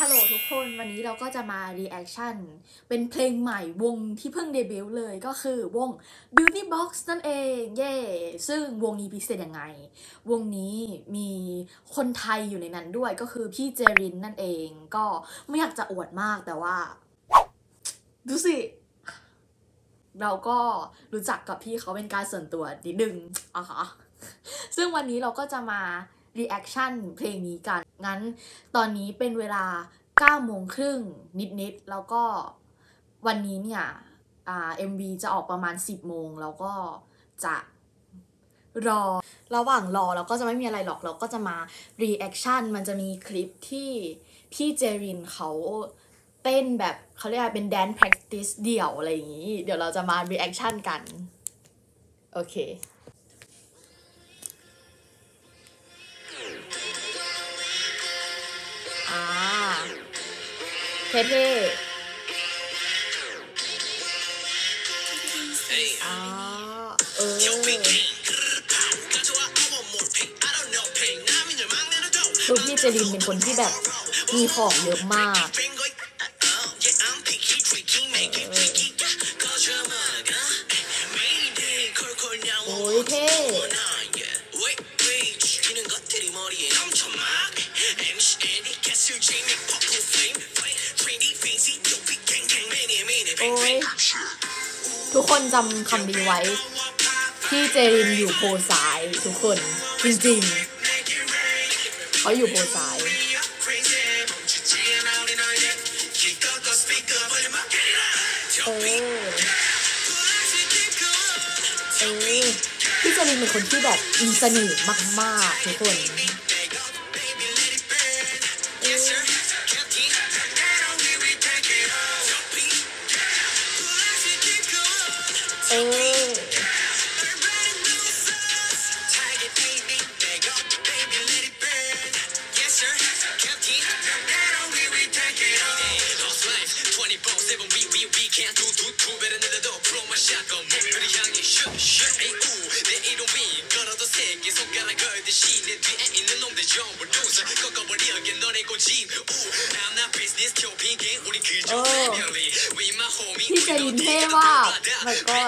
ฮัลโหลทุกคนวันนี้เราก็จะมา reaction เป็นเพลงใหม่วงที่เพิ่งเดบิวต์เลยก็คือวง Beauty Box นั่นเองเย่ซึ่งวงนี้พิเศษยังไงวงนี้มีคนไทยอยู่ในนั้นด้วยก็คือพี่เจรินนั่นเองก็ไม่อยากจะอวดมากแต่ว่าดูสิเราก็รู้จักกับพี่เขาเป็นการส่วนตัวนิดนึงอะค่ะซึ่งวันนี้เราก็จะมาreaction เพลงนี้กันงั้นตอนนี้เป็นเวลา9:30นิดๆแล้วก็วันนี้เนี่ยMV จะออกประมาณ10 โมงแล้วก็จะรอระหว่างรอเราก็จะไม่มีอะไรหรอกเราก็จะมา reaction มันจะมีคลิปที่พี่เจรินเขาเต้นแบบเขาเรียกว่าเป็น dance practice เดี่ยวอะไรอย่างนี้เดี๋ยวเราจะมา reaction กันโอเคเท่ๆคือพี่เจรินเป็นคนที่แบบมีของเยอะมากโอ้ยเท่โอ้ยทุกคนจำคำนี้ไว้พี่เจรินอยู่โพซ้ายทุกคนจริงๆเขาอยู่โพซ้ายพี่เจรินเป็นคนที่แบบมีเสน่ห์มากๆทุกคนพี่เจรินเท่มากmy god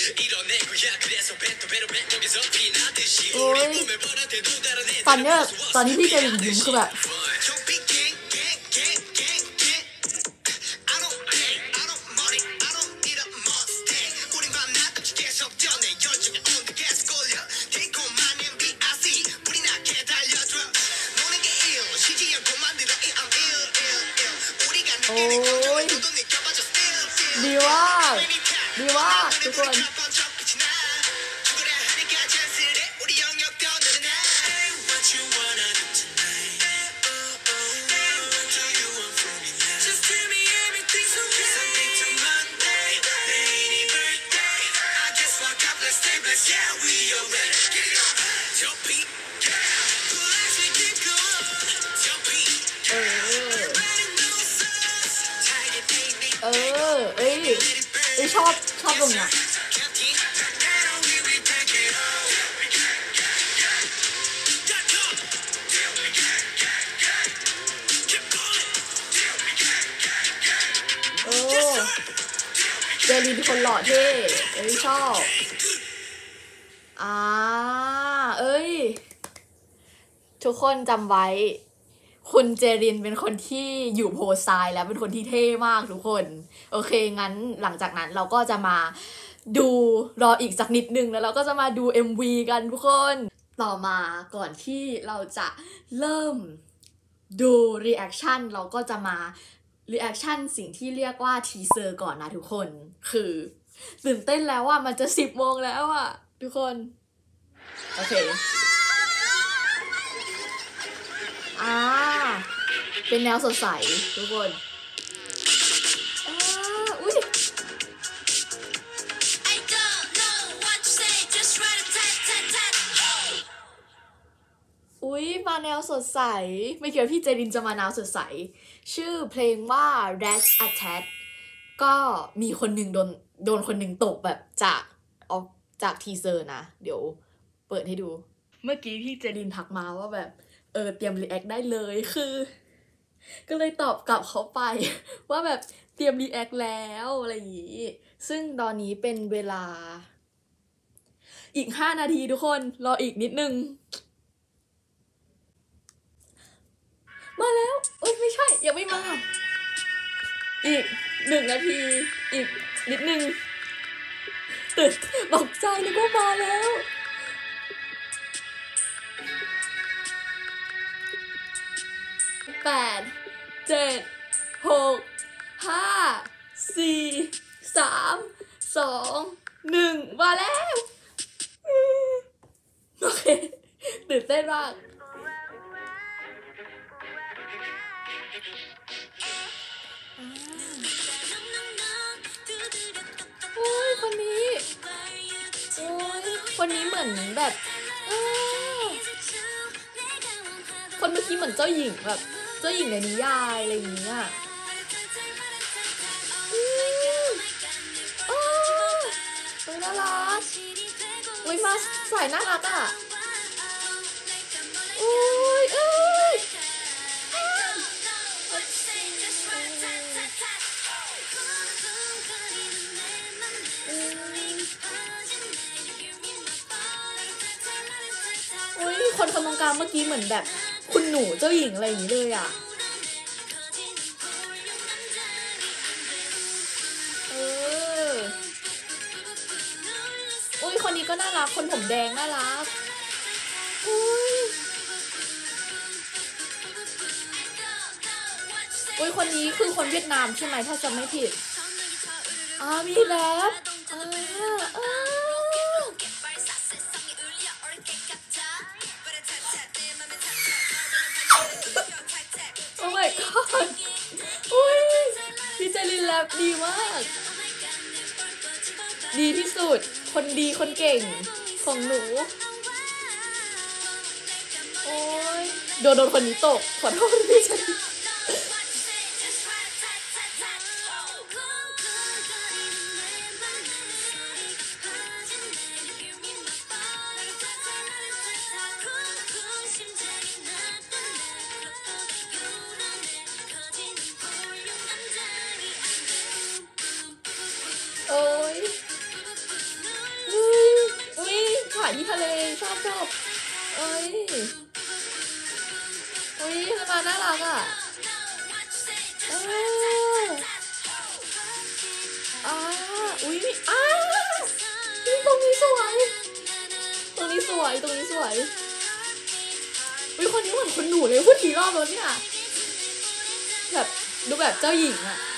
โอ้ยตอนเนี้ยตอนที่พี่เจรินยิ้มคือแบบโอ้ยดีมากทุกคนชอบตรงเนี้ยเจรินคนหล่อเท่ชอบทุกคนจำไว้คุณเจรินเป็นคนที่อยู่โพซ้ายแล้วเป็นคนที่เท่มากทุกคนโอเคงั้นหลังจากนั้นเราก็จะมาดูรออีกสักนิดนึงแล้วเราก็จะมาดู MV กันทุกคนต่อมาก่อนที่เราจะเริ่มดู reaction เราก็จะมา reaction สิ่งที่เรียกว่าทีเซอร์ก่อนนะทุกคนคือตื่นเต้นแล้วว่ามันจะ10 โมงแล้วอ่ะทุกคนโอเคเป็นแนวสดใสทุกคนมาแนวสดใสไม่เกี่ยวพี่เจรินจะมาแนวสดใสชื่อเพลงว่า Rat Attack ก็มีคนหนึ่งโดนคนหนึ่งตกแบบจากทีเซอร์นะเดี๋ยวเปิดให้ดูเมื่อกี้พี่เจรินทักมาว่าแบบเตรียมรีแอคได้เลยคือก็เลยตอบกลับเขาไปว่าแบบเตรียมรีแอคแล้วอะไรอย่างงี้ซึ่งตอนนี้เป็นเวลาอีก5 นาทีทุกคนรออีกนิดนึงมาแล้วเอ้ยไม่ใช่ยังไม่มาอีก1 นาทีอีกนิดนึงตื่นตกใจนึกว่ามาแล้ว8 7 6 5 4 3 2 1มาแล้วโอเคตื่นเต้นมากโอ้ยคนนี้โอ้ยคนนี้เหมือนแบบคนเมื่อกี้เหมือนเจ้าหญิงแบบเจ้าหญิงในนิยายอะไรอย่างเงี้ยน่ารักอุ้ยมาสายน่ารักอ่ะอุ้ยอุ้ยคนกำลังกลางเมื่อกี้เหมือนแบบคุณหนูเจ้าหญิงอะไรอย่างนี้เลยอ่ะอุ้ยคนนี้ก็น่ารักคนผมแดงน่ารักอุ้ยคนนี้คือคนเวียดนามใช่ไหมถ้าจำไม่ผิดมีแรปโอ้ my god อุ้ยพี่เจลินแรปดีมากดีที่สุดคนดีคนเก่งของหนูโอ้ยโดนคนนี้ตกขอโทษพี่เจลินโอ้ยอุ้ยถ่ายที่ทะเลชอบเอ้ยอุ้ยทำไมน่ารักอ่ะอุ้ยตรงนี้สวยตรงนี้สวยอุ้ยคนนี้เหมือนคนหนูเลยพูดกี่รอบแล้วเนี่ยแบบดูแบบเจ้าหญิงอ่ะ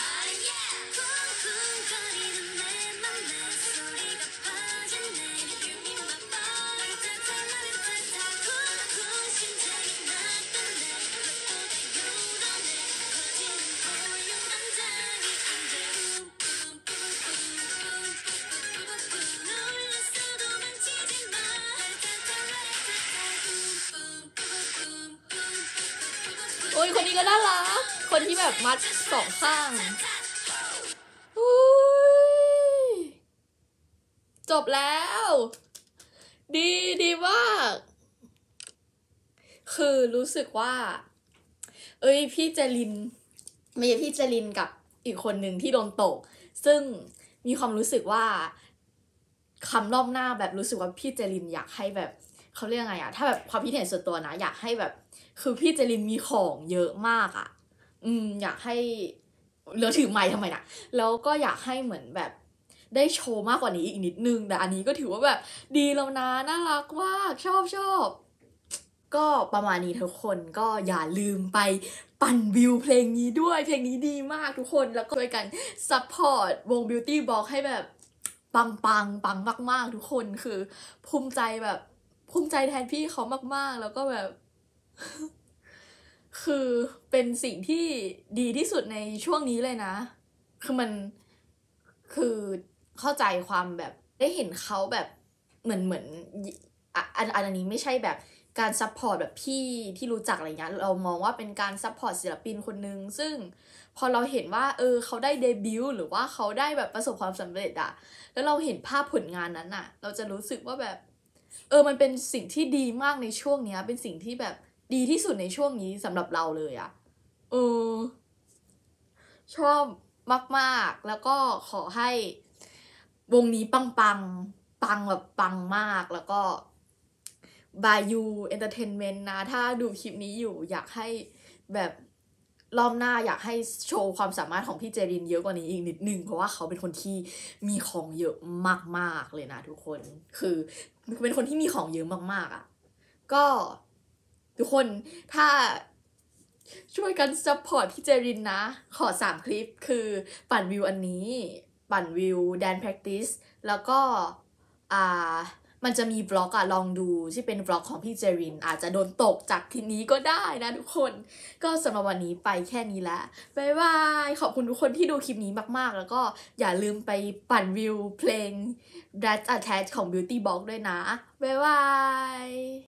โอ้ยคนนี้ก็น่ารักคนที่แบบมัด2 ข้างจบแล้วดีมากคือรู้สึกว่าพี่เจลินไม่ใช่พี่เจลินกับอีกคนหนึ่งที่โดนตกซึ่งมีความรู้สึกว่าคำรอบหน้าแบบรู้สึกว่าพี่เจลินอยากให้แบบเขาเรียกไงอะถ้าแบบความคิดเห็นส่วนตัวนะอยากให้แบบคือพี่เจลินมีของเยอะมากอะอยากให้เหลือถือไมค์ทำไมนะแล้วก็อยากให้เหมือนแบบได้โชว์มากกว่านี้อีกนิดนึงแต่อันนี้ก็ถือว่าแบบดีแล้วนะน่ารักมากชอบก็ประมาณนี้ทุกคนก็อย่าลืมไปปั่นวิวเพลงนี้ด้วยเพลงนี้ดีมากทุกคนแล้วก็ช่วยกันซัพพอร์ตวง Beauty Box ให้แบบปังมากๆทุกคนคือภูมิใจแบบภูมิใจแทนพี่เขามากๆแล้วก็แบบคือเป็นสิ่งที่ดีที่สุดในช่วงนี้เลยนะคือมันคือเข้าใจความแบบได้เห็นเขาแบบเหมือนอันนี้ไม่ใช่แบบการซัพพอร์ตแบบพี่ที่รู้จักอะไรเงี้ยเรามองว่าเป็นการซัพพอร์ตศิลปินคนนึงซึ่งพอเราเห็นว่าเขาได้เดบิวต์หรือว่าเขาได้แบบประสบความสำเร็จอะแล้วเราเห็นภาพผลงานนั้นอะเราจะรู้สึกว่าแบบมันเป็นสิ่งที่ดีมากในช่วงเนี้ยเป็นสิ่งที่แบบดีที่สุดในช่วงนี้สำหรับเราเลยอะเออชอบมากๆ แล้วก็ขอให้วงนี้ปังแบบปังมาก แล้วก็ Byu Entertainment นะ ถ้าดูคลิปนี้อยู่อยากให้แบบรอบหน้าอยากให้โชว์ความสามารถของพี่เจรินเยอะกว่านี้อีกนิดนึง เพราะว่าเขาเป็นคนที่มีของเยอะมากๆเลยนะทุกคน คือเป็นคนที่มีของเยอะมากๆอ่ะ ก็ทุกคนถ้าช่วยกันซัพพอร์ตพี่เจรินนะ ขอ3คลิปคือปั่นวิวอันนี้ ปั่นวิวแดน practice แล้วก็อ่ามันจะมีบล็อกอะลองดูที่เป็นบล็อกของพี่เจรินอาจจะโดนตกจากทีนี้ก็ได้นะทุกคน ก็สำหรับวันนี้ไปแค่นี้ละบ๊ายบาย ขอบคุณทุกคนที่ดูคลิปนี้มากๆ แล้วก็อย่าลืมไปปั่นวิวเพลง That's Attached ของ Beauty Box ด้วยนะบ๊ายบาย